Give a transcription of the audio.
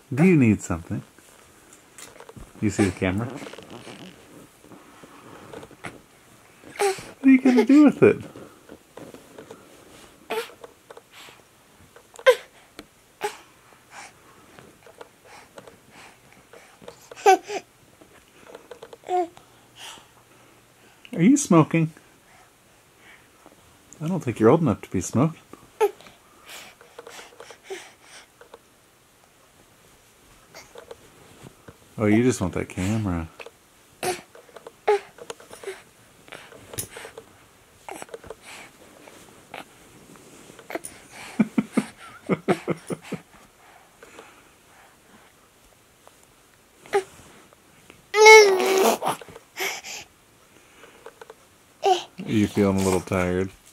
Do you need something? You see the camera? What are you going to do with it? Are you smoking? I don't think you're old enough to be smoking. Oh, you just want that camera. Are you feeling a little tired?